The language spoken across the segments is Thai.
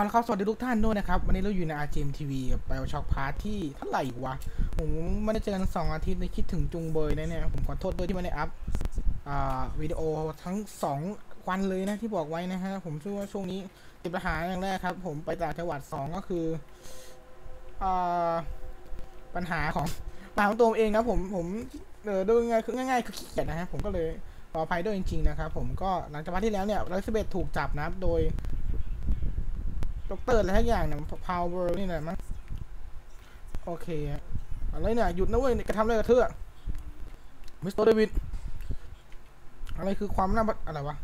เอาละครับสวัสดีทุกท่านด้วยนะครับวันนี้เราอยู่ใน RGM TV กับ BioShock Part ที่เท่าไหร่วะผมไม่ได้เจอกัน2 อาทิตย์เลยคิดถึงจุงเบยนะเนี่ยผมขอโทษด้วยที่ไม่ได้อัพวิดีโอทั้ง2 วันเลยนะที่บอกไว้นะฮะผมเชื่อว่าช่วงนี้ติดปัญหาอย่างแรกครับผมไปต่างจังหวัด2ก็คืออ่าปัญหาของตัวเองนะผมดูง่ายคือง่ายๆคือขี้เกียจนะฮะผมก็เลยขออภัยด้วยจริงๆนะครับผมก็หลังจากวันที่แล้วเนี่ยไลซ์เบตถูกจับนะโดยด็อกเตอร์อะไรทั้งอย่างเนี่ยพาวเวอร์นี่แหละมั้งโอเคอะไรเนี่ยหยุดนะเว้ยกระทำอะไรกับเธอมิสเตอร์เดวิดอะไรคือความน่าอะไรวะ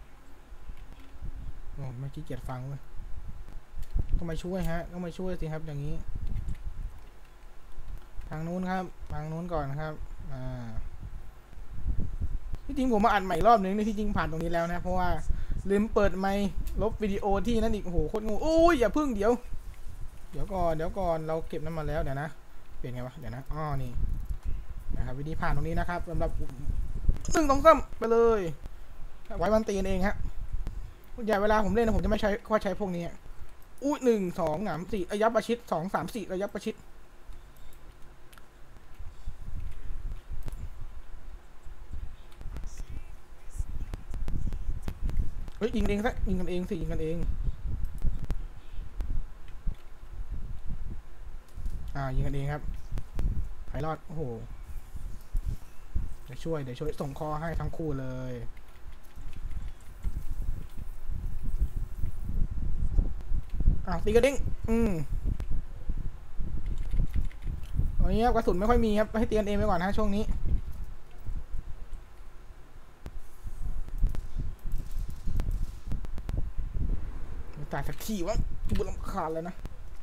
โอ้ไม่ขี้เกียจฟังเลยก็มาช่วยฮะก็มาช่วยสิครับอย่างนี้ทางนู้นครับทางนู้นก่อนครับที่จริงผมมาอัดใหม่รอบนึงในที่จริงผ่านตรงนี้แล้วนะเพราะว่าลืมเปิดไมค์ลบวิดีโอที่นั่นอีกโอ้โหโคตรงูโอ้ยอย่าพึ่งเดี๋ยวก่อนเราเก็บน้ำมาแล้วเดี๋ยวนะเปลี่ยนไงวะเดี๋ยวนะอ๋อนี่นะครับวิธีผ่านตรงนี้นะครับสำหรับ1 2 3ไปเลยไว้วันตีนเองฮะอย่าเวลาผมเล่นนะผมจะไม่ใช้ใช้พวกนี้อู้1 2 3 4ระยะประชิด2 3 4ระยะประชิดเฮ้ยยิงเองซะยิงกันเองสิยิงกันเองยิงกันเองครับไพลอตโอ้โหเดี๋ยวช่วยส่งคอให้ทั้งคู่เลยตีกระดิ่งวันนี้กระสุนไม่ค่อยมีครับให้เตรียมเองไปก่อนนะช่วงนี้ตายสักทีวะบุญลำคาญเลยนะ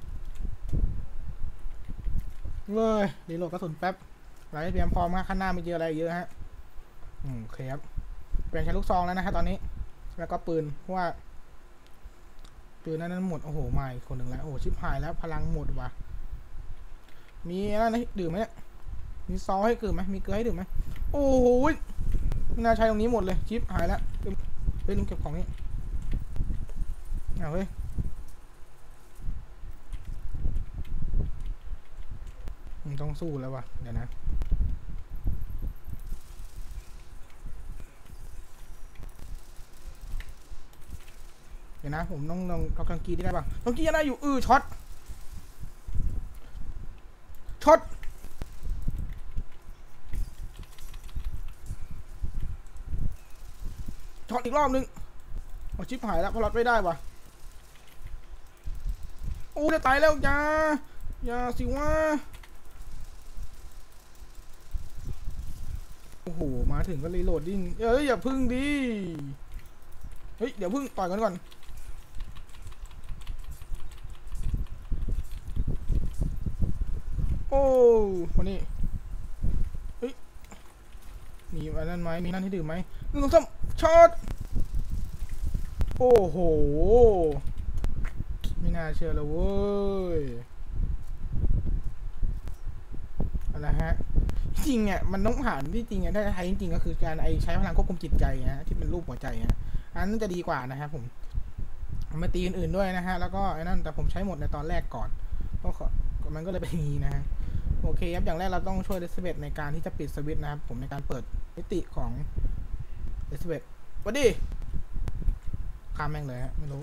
เลยรีโหลดกระสุนแป๊บหลังจากเตรียมพร้อมข้างหน้าไม่เจออะไรเยอะฮะโอเคครับเปลี่ยนใช้ลูกซองแล้วนะครับตอนนี้แล้วก็ปืนเพราะว่าปืนนั้นหมดโอ้โหไม่คนหนึ่งแล้วโอ้ชิบหายแล้วพลังหมดว่ะมีอะไรนะดื่มไหมเนี่ยมีซอสให้ดื่มไหมมีเกลือให้ดื่มไหมโอ้โหไม่น่าใช้ตรงนี้หมดเลยชิบหายแล้วเฮ้ยลืมเก็บของนี้เฮ้ยต้องสู้แล้ววะเดี๋ยวนะผมต้องเอากังกีได้ป่ะกังกีอะไรอยู่ช็อตอีกรอบนึงชิบหายแล้วพอรอดไม่ได้ว่ะโอ้จะตายแล้วอย่าสิวะโอ้โหมาถึงก็รีโหลดดิ้งอย่าพึ่งดิเฮ้ยเดี๋ยวพึ่งต่อยกันก่อนโอ้วันนี้เฮ้ยมีอะไรนั่นไหมมีนั่นให้ดื่มไหม1 2 3ช็อตโอ้โหไม่น่าเชื่อเลยเว้ยอะไรฮะจริงอ่ะมันต้องผ่านที่จริงอ่ะถ้าใช้จริงก็คือการใช้พลังควบคุมจิตใจนะที่เป็นรูปหัวใจนะอันนั้นจะดีกว่านะครับผมมาตีอื่นๆด้วยนะฮะแล้วก็ไอ้นั่นแต่ผมใช้หมดในตอนแรกก่อนก็มันก็เลยเป็นอย่างนี้นะฮะโอเคครับอย่างแรกเราต้องช่วยเดซเบตในการที่จะปิดสวิตช์นะครับผมในการเปิดมิติของเดซเบตวัดดีข้ามแม่งเลยฮะไม่รู้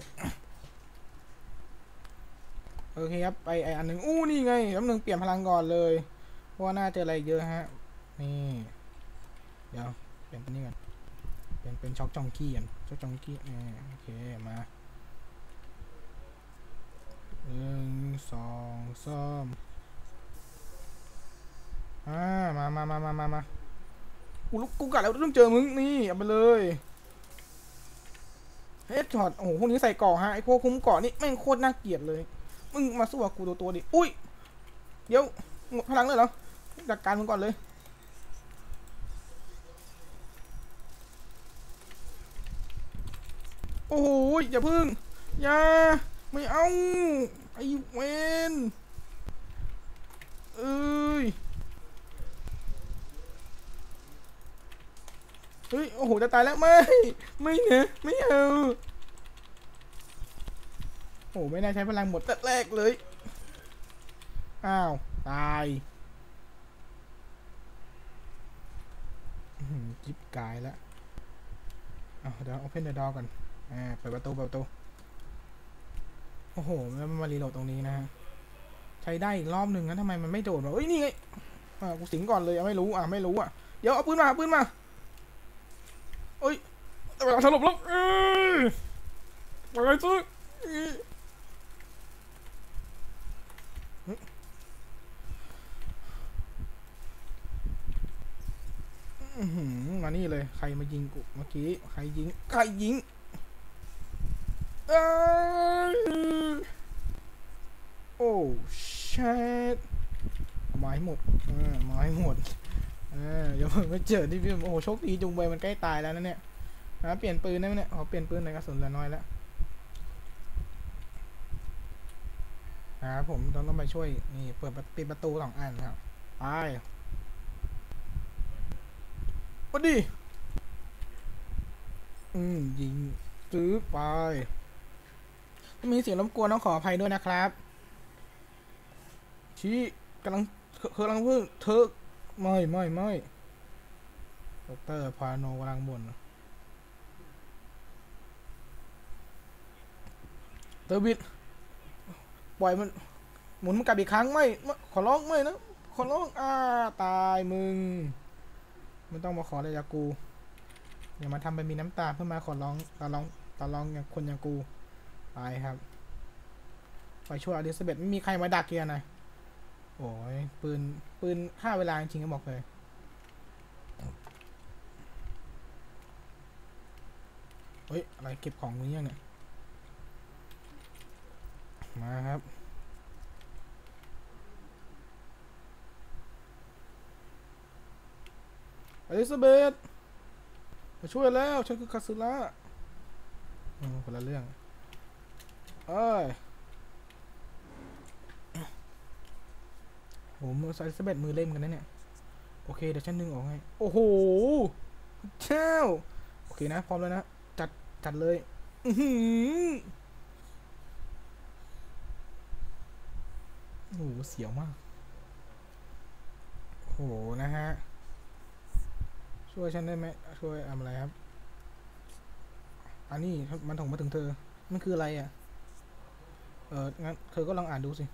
โอเคครับไปอันหนึ่งนี่ไงแล้ว1เปลี่ยนพลังก่อนเลยเพราะว่าน่าจะอะไรเยอะฮะนี่เดี๋ยวเปลี่ยนเป็นนี่กันเป็นช็อกจองกี้กันช็อกจองกี้โอเคมา1 2 3มากูกัดแล้วต้องเจอมึงนี่เอาไปเลยเฮดช็อตโอ้โหพวกนี้ใส่เกาะฮะไอพวกคุ้มเกาะนี่แม่งโคตรน่าเกลียดเลยมึงมาสู้กับกูตัวดิอุ้ยเดี๋ยวหมดพลังเลยเหรอจัดการมึงก่อนเลยโอ้โหอย่าพึ่งอย่าไม่เอาไอเวนเฮ้ยโอ้โหจะตายแล้วไม่เนี่ยไม่เอาโอ้ไม่น่าใช้พลังหมดแต่แรกเลยอ้าวตายจิ๊บกายแล้วเดี๋ยว open the door ก่อนเปิดประตูโอ้โหแล้วมันมารีโหลดตรงนี้นะฮะใช้ได้อีกรอบหนึ่งนะทำไมมันไม่โดดวะเอ้ยนี่ไงกูสิงก่อนเลยไม่รู้ไม่รู้เดี๋ยวเอาปืนมาเอ้ยแต่เวลาถล่มแล้วอะไรซึมานี่เลยใครมายิงกูเมื่อกี้ใครยิงโอ้ชิตไม้หมดไม้หมดอย่าเพิ่งไปเจอที่พี่โอ้โหโชคดีจุงเบยมันใกล้ตายแล้วนะเนี่ยเปลี่ยนปืนได้ไหมเนี่ยขอเปลี่ยนปืนในกระสุนเหลือน้อยแล้วผมต้องไปช่วยนี่ปิดประตู2 อันครับไปมาดิยิงซื้อไปมีเสียงรบกวนต้องขออภัยด้วยนะครับชี้กำลังเพิ่งเธอไม่ดร.พาโนกำลังบ่นเตอร์บิดปล่อยมันหมุนมันกลับอีกครั้งไม่ขอร้องไม่นะขอร้องตายมึงไม่ต้องมาขออะไรจากกูอย่ามาทำเป็นมีน้ำตาเพื่อมาขอร้องตาร้องอย่างคนอย่างกูตายครับไปช่วยอลิซาเบธไม่มีใครมาดักเกียร์หน่อยโอ้ยปืนฆ่าเวลาจริงๆก็บอกเลยเฮ้ยอะไรเก็บของนี้ยังเนี่ยมาครับอลิซาเบธมาช่วยแล้วฉันคือคาสึระคนละเรื่องมืออลิซาเบธมือเล่มกันนะเนี่ยโอเคเดี๋ยวฉันดึงออกให้โอ้โหเจ้าโอเคนะพร้อมแล้วนะจัดเลยโอ้โหเสียวมากโอ้โหนะฮะช่วยฉันได้ไหมช่วยอะไรครับอันนี้มันถึงมาถึงเธอมันคืออะไรงั้นเธอก็ลองอ่านดูสิ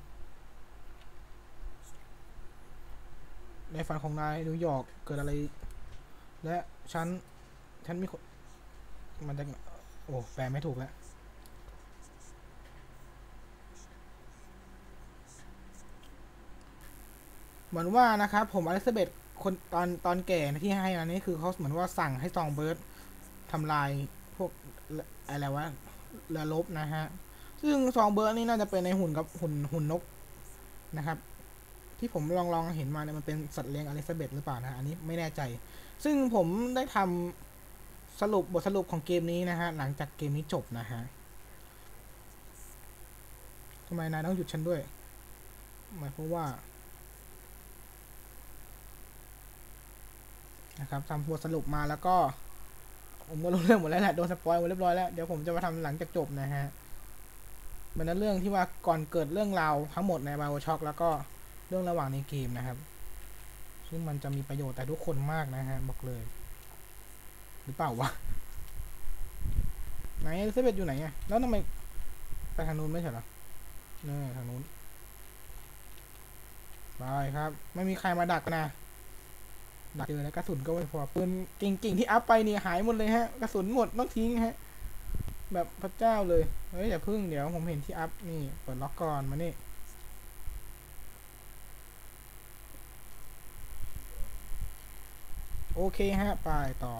ในฝันของนายนิวยอร์กเกิดอะไรและฉันมีคนมันจะโอ้แปลไม่ถูกแล้วเหมือนว่านะครับผมอลิซาเบธคนตอนแก่ที่ให้อันนี้คือเขาเหมือนว่าสั่งให้ซองเบิร์ดทำลายพวกอะไรวะเรือรบนะฮะซึ่งซองเบิร์ดนี่น่าจะเป็นในหุ่นกับหุ่นนกนะครับที่ผมลองเห็นมาเนี่ยมันเป็นสัตว์เลี้ยงอลิซาเบธหรือเปล่านะอันนี้ไม่แน่ใจซึ่งผมได้ทำบทสรุปของเกมนี้นะฮะหลังจากเกมนี้จบนะฮะทำไมนายต้องหยุดฉันด้วยหมายความว่านะครับทำบทสรุปมาแล้วก็ผมก็รู้เรื่องหมดแล้วแหละโดนสปอยล์หมดเรียบร้อยแล้วเดี๋ยวผมจะมาทำหลังจากจบนะฮะมันเป็นเรื่องที่ว่าก่อนเกิดเรื่องราวทั้งหมดใน BioShock แล้วก็เรื่องระหว่างในเกมนะครับซึ่งมันจะมีประโยชน์แต่ทุกคนมากนะฮะบอกเลยหรือเปล่าวะไหนอลิซาเบธอยู่ไหนอ่ะแล้วทำไมไปทางนู้นไม่ใช่เหรอนี่ทางนู้นไปครับไม่มีใครมาดักนะดักเจอแล้วกระสุนก็ไม่พอปืนเก่งๆที่อัพไปนี่หายหมดเลยฮะกระสุนหมดต้องทิ้งฮะแบบพระเจ้าเลยเฮ้ยอย่าพึ่งเดี๋ยวผมเห็นที่อัพนี่เปิดล็อกก่อนมานี่โอเคฮะไปต่อ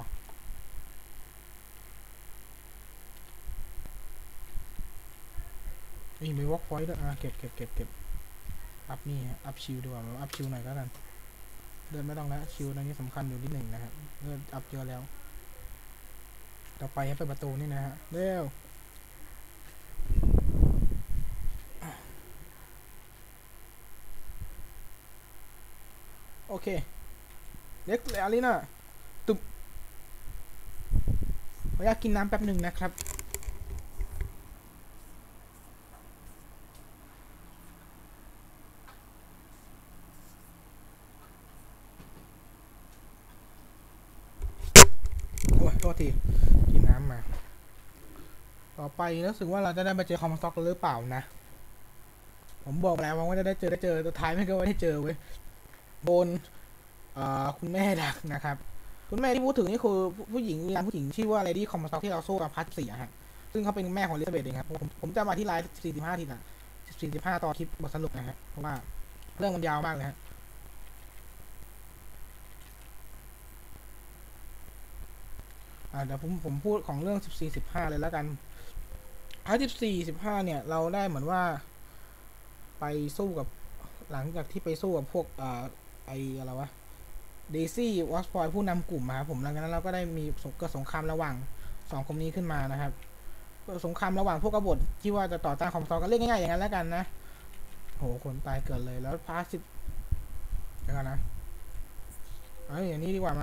นี่มีวอล์กพอยต์ด้วยเก็บอัพนี่ฮะอัพชิลดีกว่าอัพชิลหน่อยก็แล้วเดินไม่ต้องแล้วชิลตรงนี้สำคัญอยู่นิดหนึ่งนะครับเดินอัพเยอะแล้วต่อไปให้เปิดประตูนี่นะฮะเร็วโอเคเล็กเลยอารีนาตุบขออยากกินน้ำแป๊บหนึ่งนะครับโทษทีกินน้ำมาต่อไปรู้สึกว่าเราจะได้มาเจอคอมสต็อกหรือเปล่านะผมบอกแล้วว่าจะได้เจอสุดท้ายไม่ก็ว่าได้เจอเว้ยโดนคุณแม่ดักนะครับคุณแม่ที่พูดถึงนี่คือผู้หญิงผู้หญิงชื่อว่าเลดี้คอมสต็อกที่เราสู้กับพาร์ท4ฮะซึ่งเขาเป็นแม่ของลิซาเบธเองครับผมจะมาที่ไลน์45 ทีนะ45 ตอนคลิปบทสรุปนะฮะเพราะว่าเรื่องมันยาวมากเลยฮะเดี๋ยวผมพูดของเรื่อง14 15เลยแล้วกันพาร์ท14 15เนี่ยเราได้เหมือนว่าไปสู้กับหลังจากที่ไปสู้กับพวกไออะไรวะเดซี่วอสปอยผู้นำกลุ่มครับผมหลังจากนั้นเราก็ได้มีเกิดสงครามระหว่าง2กลุ่มนี้ขึ้นมานะครับสงครามระหว่างพวกกบฏที่ว่าจะต่อต้านคอมซอกันเรียกง่ายๆอย่างนั้นแล้วกันนะโหคนตายเกิดเลยแล้วพาร์ท10เดี๋ยวกันนะอย่างนี้ดีกว่ามา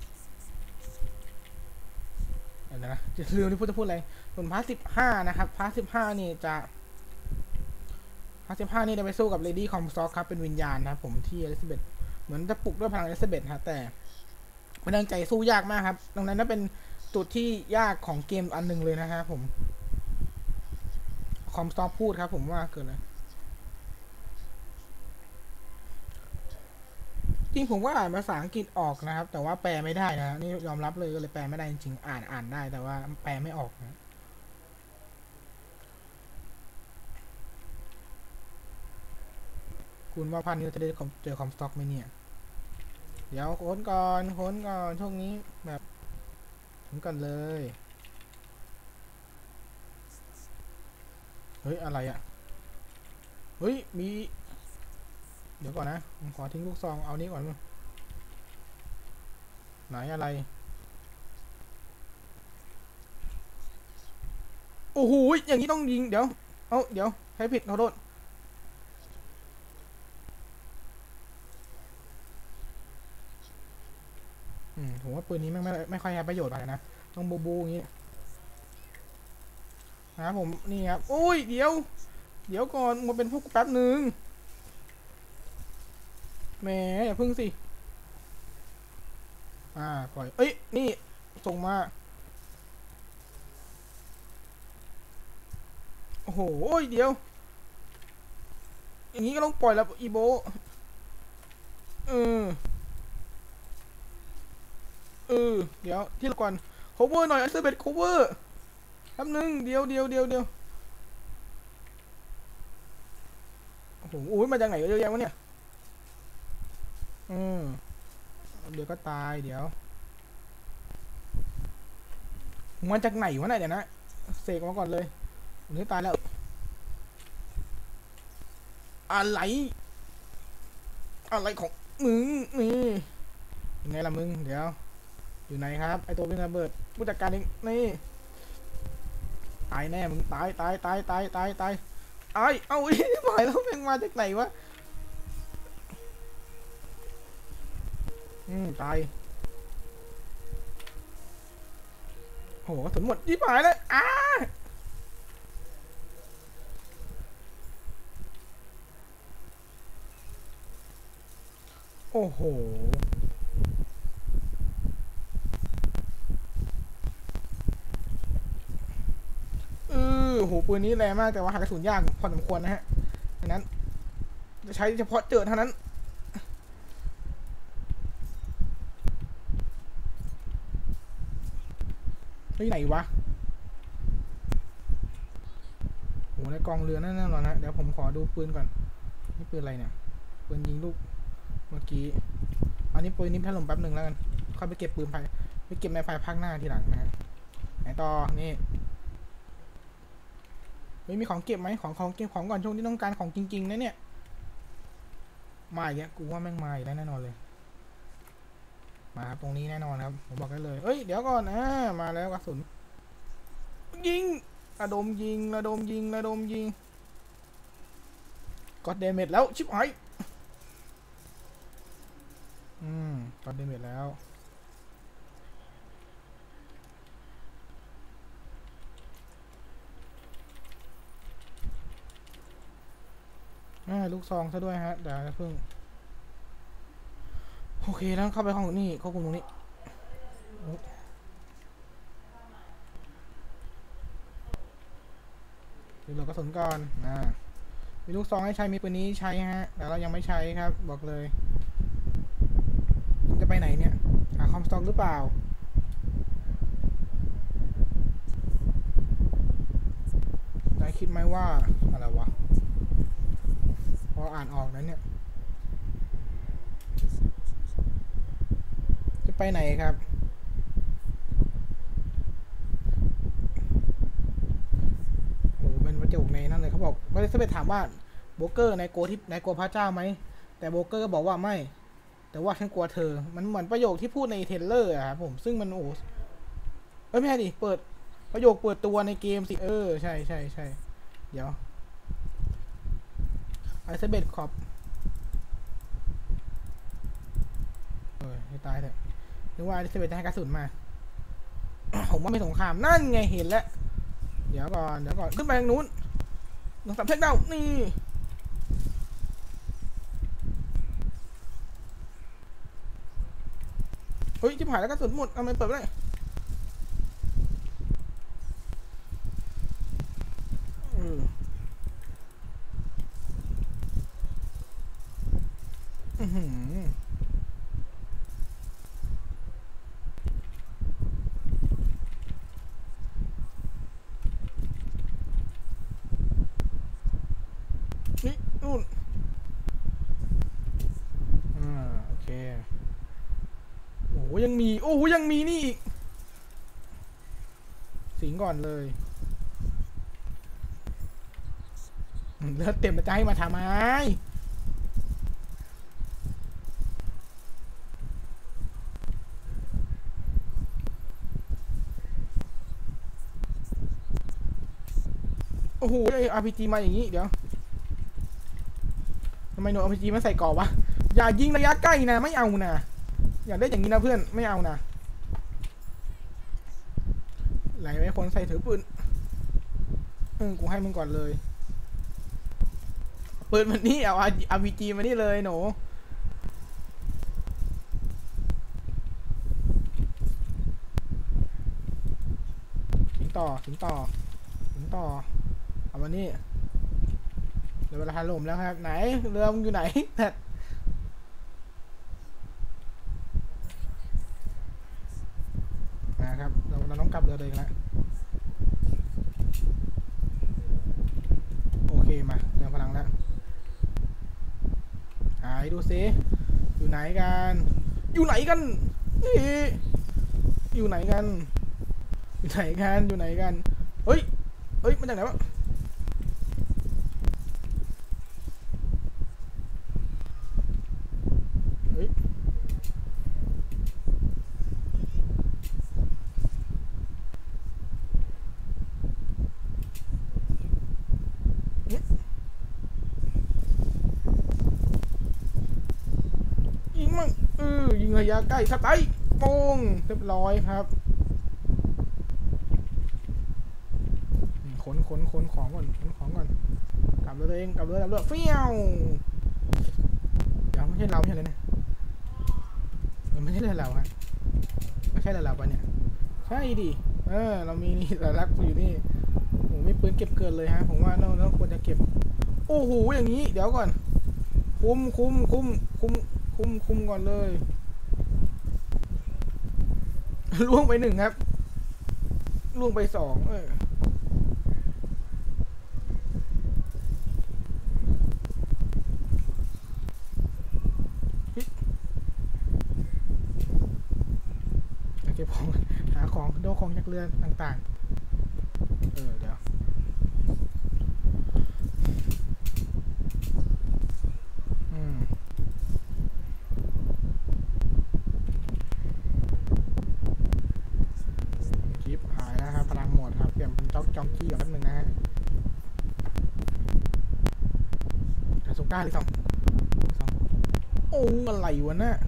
เดี๋ยวนะจะลืมที่พูดอะไรส่วนพาร์ท15นะครับพาร์ท15นี่จะพาร์ท15นี่จะไปสู้กับเลดี้คอมซอครับเป็นวิญญาณนะผมที่อลิซาเบธเหมือนจะปลุกด้วยพลังอลิซาเบธฮะแต่มันตั้งใจสู้ยากมากครับดังนั้นนั่นเป็นจุดที่ยากของเกมอันนึงเลยนะฮะผมคอมสต็อกพูดครับผมว่าเกิดอะไรจริงผมว่าอ่านภาษาอังกฤษออกนะครับแต่ว่าแปลไม่ได้นะนี่ยอมรับเลยก็เลยแปลไม่ได้จริงๆอ่านได้แต่ว่าแปลไม่ออกนะคุณว่าพันนี้จะได้เจอคอมสต็อกไหมเนี่ยเดี๋ยวค้นก่อนช่วงนี้แบบถึงก่อนเลยเฮ้ยอะไรอ่ะเฮ้ยมีเดี๋ยวก่อนนะผมขอทิ้งลูกซองเอานี้ก่อนไหนอะไรโอ้โหอย่างนี้ต้องยิงเดี๋ยวเดี๋ยวใช้ผิดขอโทษผมว่าปืนนี้ไม่ค่อยให้ประโยชน์อะไรนะต้องบูอย่างนี้นะผมนี่ครับโอ้ยเดี๋ยวก่อนมาเป็นพวกแป๊บหนึ่งแหมอย่าพึ่งสิปล่อยนี่ส่งมาโอ้โหเดี๋ยวอย่างนี้ก็ต้องปล่อยแล้วอีโบเออเดี๋ยวที่ละก่อน cover หน่อยอันเซอร์เบด cover แป๊บนึงเดี๋ยวโอ้โหมาจากไหนเยอะแยะวะเนี่ยเดี๋ยวก็ตายเดี๋ยวมาจากไหนวะเนี่ยเดี๋ยวนะเสกมาก่อนเลยนี่ตายแล้วอะไรของมึงนี่ยังไงล่ะมึงเดี๋ยวอยู่ไหนครับไอตัวเป็นระเบิดผู้จัดการเองนี่ตายแน่มึงตายไอ้เอาหายแล้วแม่งมาจากไหนวะตายโหกระสุนหมดยิ่หายเลยโอ้โหโหปืนนี้แรงมากแต่ว่าหากระสุนยากพอสมควรนะฮะดังนั้นจะใช้เฉพาะเจอเท่านั้นที่ไหนวะโหในกองเรือนั่นนอนนะเดี๋ยวผมขอดูปืนก่อนนี่ปืนอะไรเนี่ยปืนยิงลูกเมื่อกี้อันนี้ปืนนี้พัดลมแป๊บหนึ่งแล้วกันค่อยไปเก็บปืนไปเก็บในไฟภาคหน้าทีหลังนะฮะไหนต่อนี่ไม่มีของเก็บไหมของเก็บของก่อนช่วงที่ต้องการของจริงๆนะเนี่ยมาอีกแล้วกูว่าแม่งมาอีกแล้วแน่นอนเลยมาครับตรงนี้แน่นอนครับผมบอกได้เลยเดี๋ยวก่อนมาแล้วกระสุนยิงระดมยิงก็เดเมจแล้วชิบหายก็เดเมจแล้วลูกซองซะด้วยฮะเดี๋ยวเพิ่งโอเคแล้วเข้าไปห้องนี่ควบคุมตรงนี้ดูโหลดกระสุนก่อนมีลูกซองให้ใช้มีปืนนี้ใช้ฮะแต่เรายังไม่ใช้ครับบอกเลยจะไปไหนเนี่ยหาคอมสต็อกหรือเปล่านายคิดไหมว่าอะไรวะพออ่านออกแล้วเนี่ยจะไปไหนครับโอ้เป็นประโยคในนั่นเลยเขาบอกไม่ได้ไปถามว่าโบรกเกอร์ในโกที่ในกลัวพระเจ้าไหมแต่โบรกเกอร์ก็บอกว่าไม่แต่ว่าฉันกลัวเธอมันเหมือนประโยคที่พูดในเทรลเลอร์อะครับผมซึ่งมันโอ้ไม่ใช่ดิเปิดประโยคเปิดตัวในเกมสิใช่เดี๋ยวไอซ์เบดขอบให้ตายเถอะนึกว่าไอซ์เบดจะให้กระสุนมาผมว่าไม่สงครามนั่นไงเห็นแล้วเดี๋ยวก่อนขึ้นไปทางนู้นลงสับเทคดาวนี่เฮ้ยที่ผ่านแล้วกระสุนหมดทำไมเปิดไม่ได้นี่นู่นโอเคโอ้ยังมีนี่อีกสิงก่อนเลยเลือดเต็มจะให้มาทำไมโอ้โหไอ RPG มาอย่างนี้เดี๋ยวทำไมหนู RPG ไม่ใส่กรอบวะอย่ายิงระยะใกล้นะไม่เอานะอย่าได้อย่างนี้นะเพื่อนไม่เอานะไหลไว้คนใส่ถือปืนกูให้มึงก่อนเลยปืนมันนี่เอา RPG มานี่เลยหนูถึงต่อเอาวันนี้เดี๋ยวเวลาถล่มแล้วครับไหนเรือมึงอยู่ไหนนะครับเราต้องกลับเรือเลยแล้วโอเคมาเติมพลังแล้วหายดูซิอยู่ไหนกันอยู่ไหนกันเฮ้ยมาจากไหนวะเฮ้ยยิงมั่งยิงระยะใกล้สไตล์โป้งเรียบร้อยครับขนของก่อนกลับเรือตัวเองกลับเรือเฟี้ยวเดี๋ยวไม่ใช่เราไม่ใช่เลยเนี่ยไม่ใช่เลยเราฮะไม่ใช่เลยเราปะเนี่ยใช่ดิเรามีนี่สัญลักษณ์อยู่นี่ผมไม่ปืนเก็บเกินเลยฮะผมว่าเราควรจะเก็บโอ้โหอย่างนี้เดี๋ยวก่อนคุมก่อนเลยล่วงไป1ครับล่วงไป2เก็บของหาของโดของจากเรือต่างๆเดี๋ยวคลิปหายแล้วครับพลังหมดครับเปลี่ยนเป็นจองกี้ก่อนแป๊บนึงนะฮะกระสุนก้าหรือ2โอ้อะไรวะน่ะ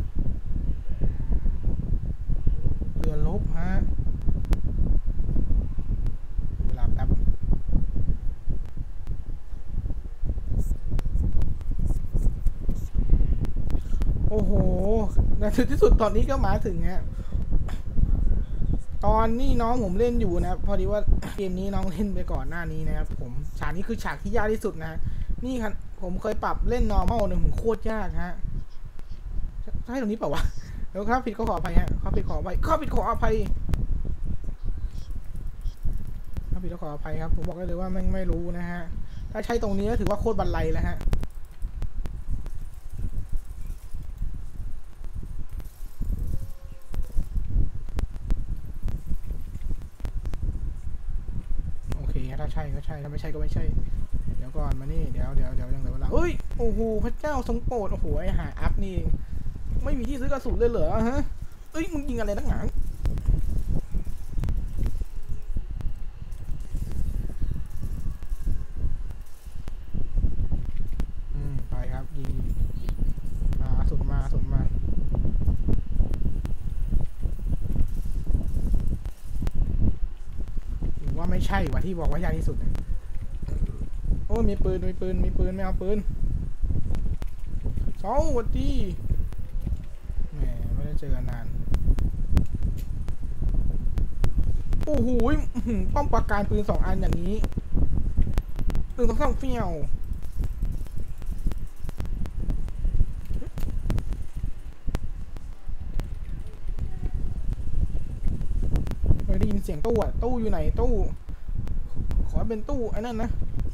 เรือลบฮะเวลาแป๊บโอ้โหในที่สุดตอนนี้ก็มาถึงฮะตตอนนี้น้องผมเล่นอยู่นะครับพอดีว่าเกมนี้น้องเล่นไปก่อนหน้านี้นะครับผมฉากนี้คือฉากที่ยากที่สุดนะนี่ครับผมเคยปรับเล่น normal เนี่ยผมโคตรยากฮะใช่ตรงนี้เปล่าวะแล้วครับผิดก็ขออภัยฮะข้อผิดขออภัยข้อผิดขออภัยข้อผิดก็ขออภัยครับผมบอกได้เลยว่าไม่รู้นะฮะถ้าใช้ตรงนี้ก็ถือว่าโคตรบันไลแล้วฮะโอเคถ้าใช่ก็ใช่ถ้าไม่ใช่ก็ไม่ใช่เดี๋ยวก่อนมานี่เดี๋ยวยังเหลือเวลาเฮ้ยโอ้โหพระเจ้าทรงโปรดโอ้โหไอหาอัพนี่ไม่มีที่ซื้อกระสุนเลยเหรอฮะเอ้ยมึงยิงอะไรนักหนาไปครับยิงสุดมาหรือว่าไม่ใช่วะที่บอกว่ายากที่สุดเนี่ยโอ้มีปืนไม่เอาปืนสวัสดีแหมไม่ได้เจอกันนานโอ้โหป้อมปราการปืน2 อันอย่างนี้1 2 3เฟี้ยวได้ยินเสียงตู้ตู้อยู่ไหนตู้ขอเป็นตู้ไอ้นั่นนะ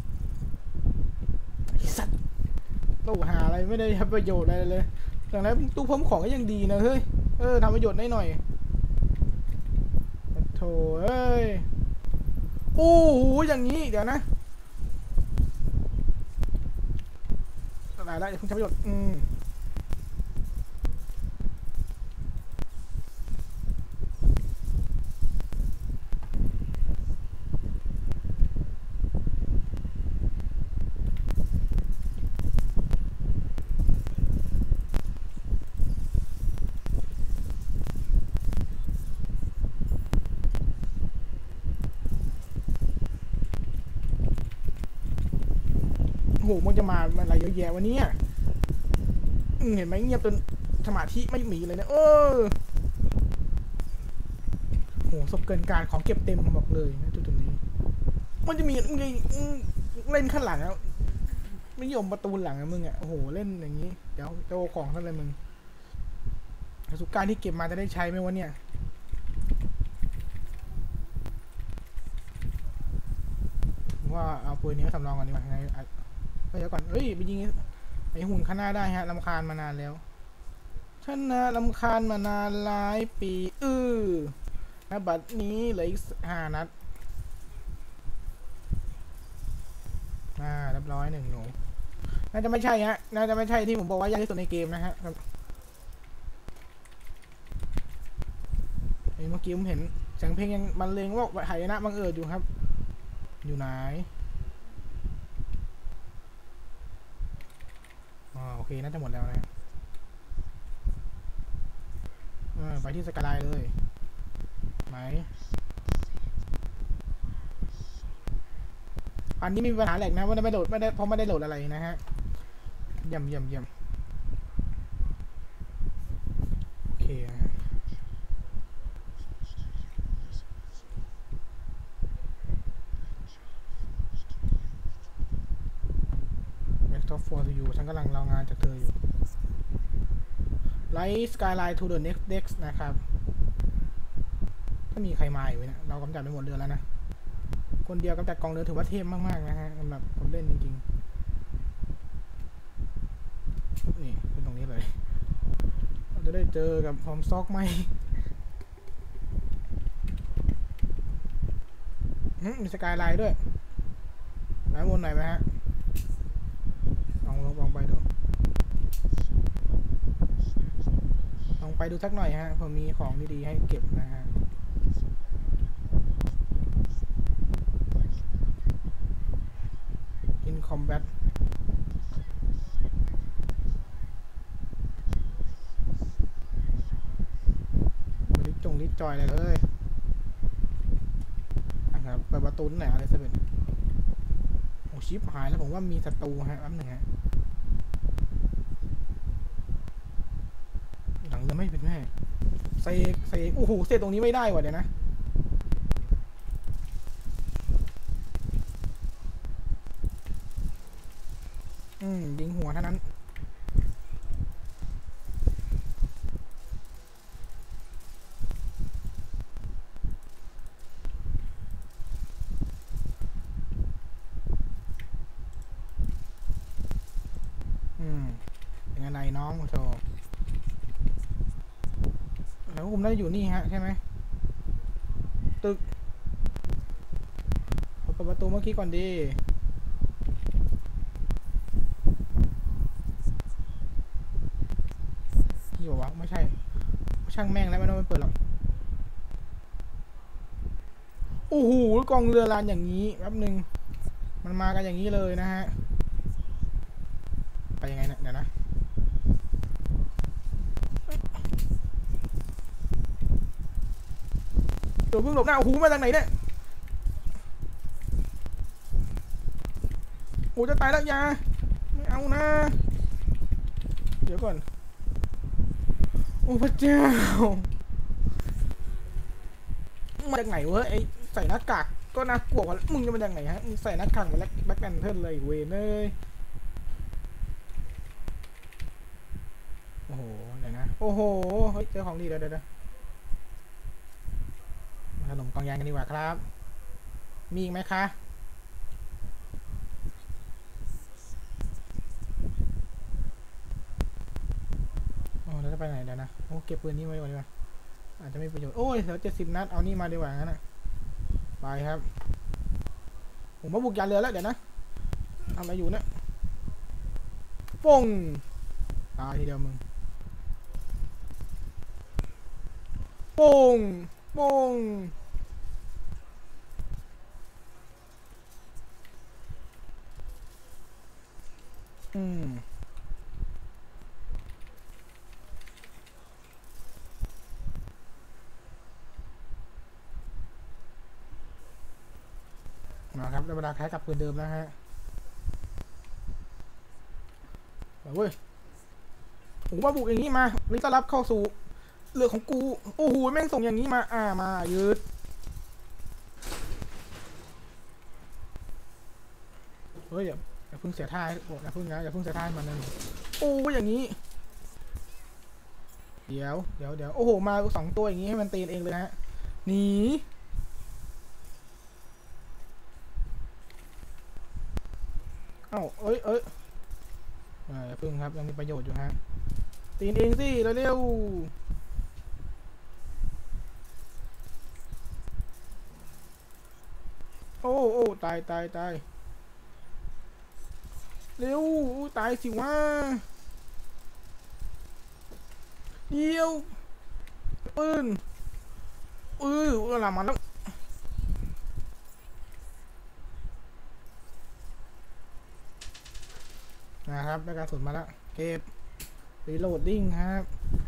สัตว์ตู้หาอะไรไม่ได้ทำประโยชน์อะไรเลยอย่างนั้นตู้เพิ่มของก็ยังดีนะเฮ้ยทำประโยชน์ได้หน่อยโถ่เอ้ยโอ้โหอย่างนี้เดี๋ยวนะอะไรละอย่าเพิ่งใช้ประโยชน์โอ้โหมันจะมาอะไรเยอะแยะวันนี้เห็นไหมเงียบจนสมาธิไม่มีเลยนะโหศพเกินการของเก็บเต็มบอกเลยนะจุดนี้มันจะมีเล่นข้างหลังแล้วไม่ยอมประตูหลังมึงโอ้โหเล่นอย่างนี้เดี๋ยวโตของท่านเลยมึงประสบการณ์ที่เก็บมาจะได้ใช้ไหมวะเนี่ยว่าเอาปืนนี้สำรองก่อนดีกว่าไงเดี๋ยวก่อนไปยิงไอหุ่นข้างหน้าได้ฮะรำคาญมานานแล้วฉันนะรำคาญมานานหลายปีนะบัดนี้เหลืออีก5 นัดเรียบร้อย1 หนูน่าจะไม่ใช่ฮะน่าจะไม่ใช่ที่ผมบอกว่ายากที่สุดในเกมนะฮะเมื่อกี้ผมเห็นเสียงเพลงยังบรรเลงว่าหายนะบังเอิญอยู่ครับอยู่ไหนโอเคน่าจะหมดแล้วนะไปที่สกายไลน์เลยไหมอันนี้มีปัญหาแหลกนะว่าไม่โหลดไม่ได้เพราะไม่ได้โหลดอะไรนะฮะเยี่ยมโอเคนะฮะท็อป4 to you ฉันกำลังรองานจากเธออยู่ไลท์สกายไลน์ to the next deck นะครับถ้ามีใครมาอยู่เนี่ยเรากำจัดไปหมดเรือแล้วนะคนเดียวกำจัดกองเรือถือว่าเทพมากๆนะฮะสำหรับคนเล่นจริงๆนี่เป็นตรงนี้เลยเราจะได้เจอกับฮอมซ็อกไหมมีสกายไลน์ด้วยไหนวนไหนไหมฮะลองไปดูลองไปดูสักหน่อยฮะผมมีของดีๆให้เก็บนะฮะin combat ลิจอยเลยนะครับเปิดประตูไหนอะไรสักเป็นโอ้ชิปหายแล้วผมว่ามีศัตรูฮะแป๊บหนึ่งฮะหลังเรือไม่เป็นแม่เซกโอ้โหเซกตรงนี้ไม่ได้ว่ะเดี๋ยวนะอะไรน้องโธ่แล้วผมน่าจะอยู่นี่ฮะใช่ไหมตึกเปิดประตูเมื่อกี้ก่อนดีอยู่วะไม่ใช่ช่างแม่งแล้วไม่ต้องไปเปิดหรอกโอ้โหกองเรือลานอย่างนี้แป๊บนึงมันมากันอย่างนี้เลยนะฮะไปยังไงเนี่ยเดี๋ยวนะเดี๋ยวเพิ่งหลบหน้าโอ้โหมาจากไหนเนี่ยโอ้จะตายแล้วยาไม่เอานะเดี๋ยวก่อนโอ้พระเจ้ามาจากไหนวะไอใส่หน้ากากก็น่ากลัวกว่ามึงจะมาจากไหนฮะมึงใส่หน้ากากมาแล้วแบ็คแอนเทิร์นเลยเวนเลยโอ้โหเดี๋ยวนะโอ้โหเฮ้ยเจอของดีเดี๋ยวมาขนมกองยางกันดีกว่าครับมีอีกไหมคะโอ้แล้วจะไปไหนเดี๋ยวนะโอ้เก็บปืนนี้ไว้ดีกว่าอาจจะไม่ประโยชน์โอ้ยเหลือ70 นัดเอานี่มาดีกว่างั้นนะไปครับผมมาบุกยานเรือแล้วเดี๋ยวนะทำอะไรอยู่เนี่ยป่งตายทีเดียวมึงป่งป่งอืมนะครับได้เวลาคล้ายกับปืนเดิมแล้วฮะเว้ยผมว่าบุกอย่างนี้มาลิต้อนรับเข้าสู่เรือของกูโอ้โหแม่งส่งอย่างนี้มามายืดเฮ้ยอย่าเพิ่งเสียท่าอย่าเพิ่งนะอย่าเพิ่งเสียท่ามันนั่นโอ้อย่างนี้เดี๋ยวโอ้โหมา2 ตัวอย่างนี้ให้มันตีนเองเลยฮะหนีเอ้าเอ้ยอย่าเพิ่งครับยังมีประโยชน์อยู่ฮะตีนเองสิเร็วโอ้ตายเร็วตายสิวะเดียวปืนหลังมันแล้วนะครับได้การสุดมาแล้วเก็บรีโหลดดิ้งครับ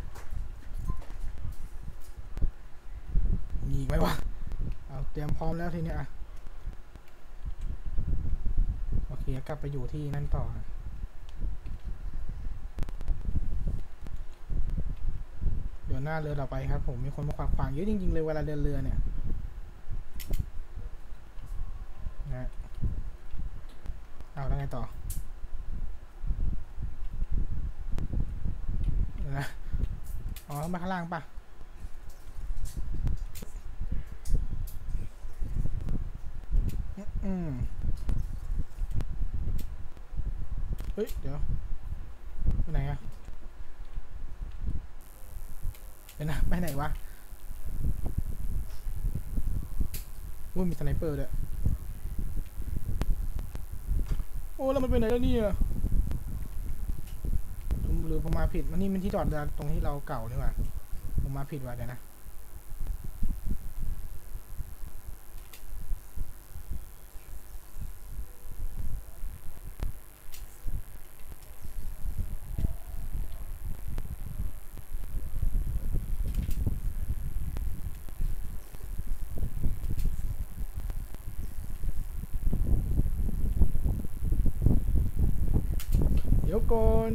มีไหมวะเอาเตรียมพร้อมแล้วทีเนี้ยโอเคกลับไปอยู่ที่นั่นต่อเดี๋ยวหน้าเรือเราไปครับผมมีคนมาขวางเยอะจริงๆเลยเวลาเดินเรือเนี่ยนะเอาแล้วไงต่อนะอ๋อมาข้างล่างปะเฮ้ยเดี๋ยวไปไหนอะเดี๋ยวนะไปไหนวะว่ามีสไนเปอร์ด้วยโอ้แล้วมันไปไหนแล้วเนี่ยหรือผมมาผิดมันนี่มันที่จอดเรือตรงที่เราเก่านี่หว่าผมมาผิดว่ะเดี๋ยวนะเดี๋ยวก่อน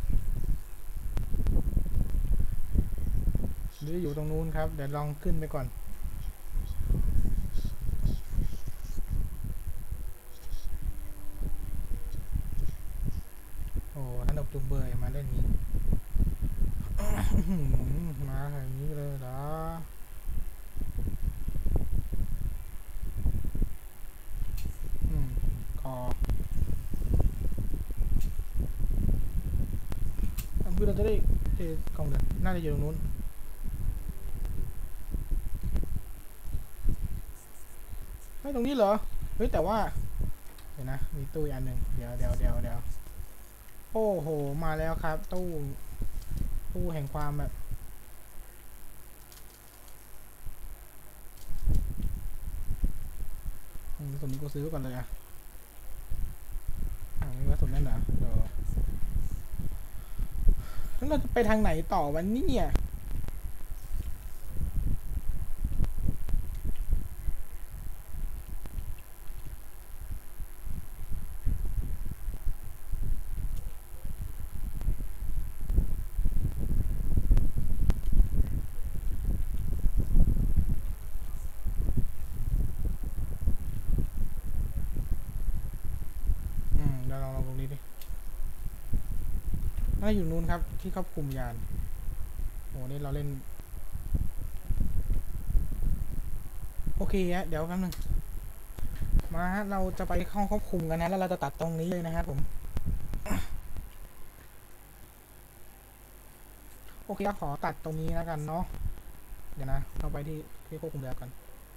หรืออยู่ตรงนู้นครับเดี๋ยวลองขึ้นไปก่อนโอ้ท่านดอกจุงเบยมาเล่นนี้มาอย่างนี้เลยเหรอคอคือเราจะได้กล่องเดินน่าจะอยู่ตรงนู้นไม่ตรงนี้เหรอเฮ้ยแต่ว่าเดี๋ยวนะมีตู้อันหนึ่งเดี๋ยวโอ้โหมาแล้วครับตู้แห่งความแบบส่วนนี้กูซื้อก่อนเลยไม่ว่าส่วนนั้นเหรอเดี๋ยวแล้วเราจะไปทางไหนต่อวันนี้เนี่ยเราลองตรงนี้ดิน่าอยู่นู้นครับที่ครอบคลุมยานโอ้นี่เราเล่นโอเคฮะเดี๋ยวแป๊บนึงมาฮะเราจะไปห้องควบคุมกันนะแล้วเราจะตัดตรงนี้เลยนะครับผมโอเคขอตัดตรงนี้แล้วกันเนาะเดี๋ยวนะเราไปที่ควบคุมแล้วกัน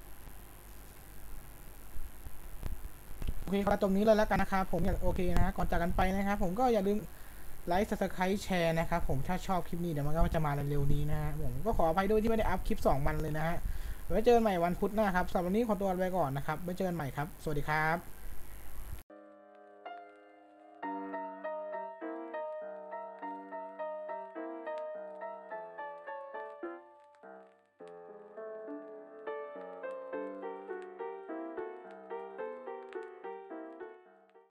โอเคครับตรงนี้เลยแล้วกันนะครับผมอยากโอเคนะก่อนจากกันไปนะครับผมก็อย่าลืมไลค์ Subscribe แชร์นะครับผมถ้าชอบคลิปนี้เดี๋ยวมันก็จะมาเร็วๆนี้นะฮะผมก็ขออภัยด้วยที่ไม่ได้อัพคลิป2 วันเลยนะฮะไว้เจอกันใหม่วันพุธหน้าครับสำหรับวันนี้ขอตัวไปก่อนนะครับไว้เจอกันใหม่ครับสวัสดีครับ